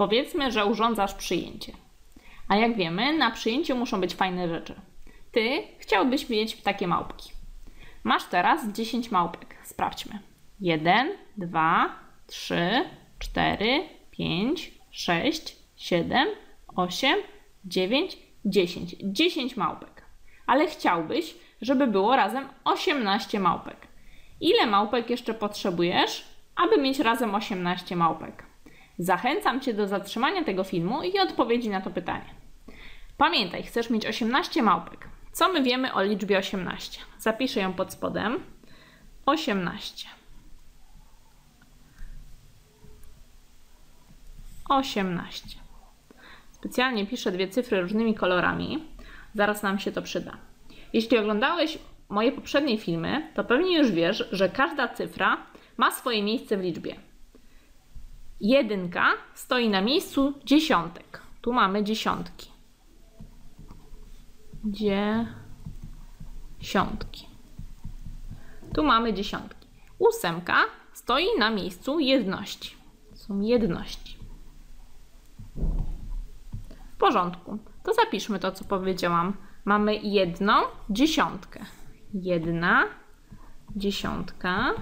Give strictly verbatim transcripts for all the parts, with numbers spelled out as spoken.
Powiedzmy, że urządzasz przyjęcie. A jak wiemy, na przyjęciu muszą być fajne rzeczy. Ty chciałbyś mieć takie małpki. Masz teraz dziesięć małpek. Sprawdźmy. jeden, dwa, trzy, cztery, pięć, sześć, siedem, osiem, dziewięć, dziesięć. dziesięć małpek. Ale chciałbyś, żeby było razem osiemnaście małpek. Ile małpek jeszcze potrzebujesz, aby mieć razem osiemnaście małpek? Zachęcam Cię do zatrzymania tego filmu i odpowiedzi na to pytanie. Pamiętaj, chcesz mieć osiemnaście małpek. Co my wiemy o liczbie osiemnaście? Zapiszę ją pod spodem. osiemnaście. osiemnaście. Specjalnie piszę dwie cyfry różnymi kolorami. Zaraz nam się to przyda. Jeśli oglądałeś moje poprzednie filmy, to pewnie już wiesz, że każda cyfra ma swoje miejsce w liczbie. Jedynka stoi na miejscu dziesiątek. Tu mamy dziesiątki. Dziesiątki. Tu mamy dziesiątki. Ósemka stoi na miejscu jedności. Są jedności. W porządku. To zapiszmy to, co powiedziałam. Mamy jedną dziesiątkę. Jedna dziesiątka.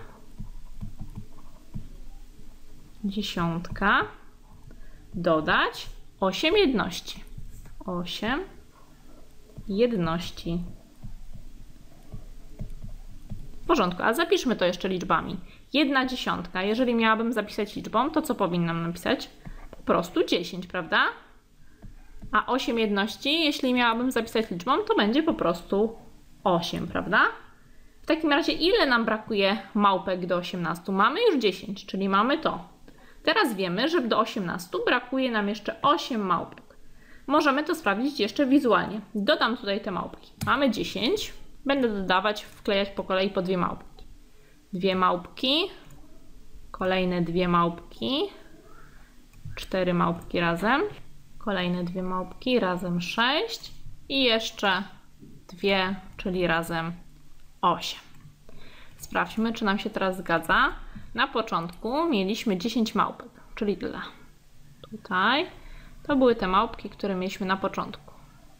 Dziesiątka. Dodać osiem jedności. Osiem jedności. W porządku, a zapiszmy to jeszcze liczbami. Jedna dziesiątka. Jeżeli miałabym zapisać liczbą, to co powinnam napisać? Po prostu dziesięć, prawda? A osiem jedności, jeśli miałabym zapisać liczbą, to będzie po prostu osiem, prawda? W takim razie ile nam brakuje małpek do osiemnastu? Mamy już dziesięć, czyli mamy to. Teraz wiemy, że do osiemnastu brakuje nam jeszcze osiem małpek. Możemy to sprawdzić jeszcze wizualnie. Dodam tutaj te małpki. Mamy dziesięć. Będę dodawać, wklejać po kolei po dwie małpki. Dwie małpki. Kolejne dwie małpki. Cztery małpki razem. Kolejne dwie małpki, razem sześć. I jeszcze dwie, czyli razem osiem. Sprawdźmy, czy nam się teraz zgadza. Na początku mieliśmy dziesięć małpek, czyli tyle. Tutaj to były te małpki, które mieliśmy na początku.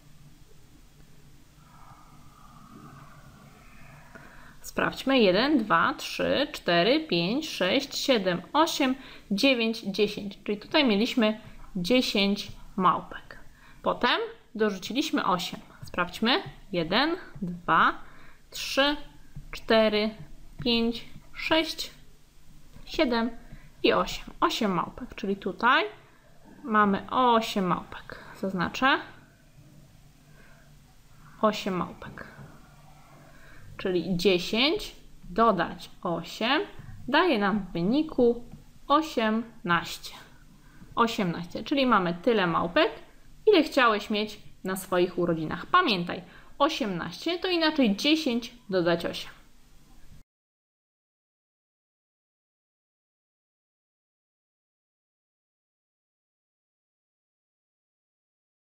Sprawdźmy. jeden, dwa, trzy, cztery, pięć, sześć, siedem, osiem, dziewięć, dziesięć. Czyli tutaj mieliśmy dziesięć małpek. Potem dorzuciliśmy osiem. Sprawdźmy. jeden, dwa, trzy, cztery, pięć, sześć, siedem i osiem. osiem małpek, czyli tutaj mamy osiem małpek. Zaznaczę. osiem małpek. Czyli dziesięć dodać osiem daje nam w wyniku osiemnaście. osiemnaście, czyli mamy tyle małpek, ile chciałeś mieć na swoich urodzinach. Pamiętaj, osiemnaście to inaczej dziesięć dodać osiem.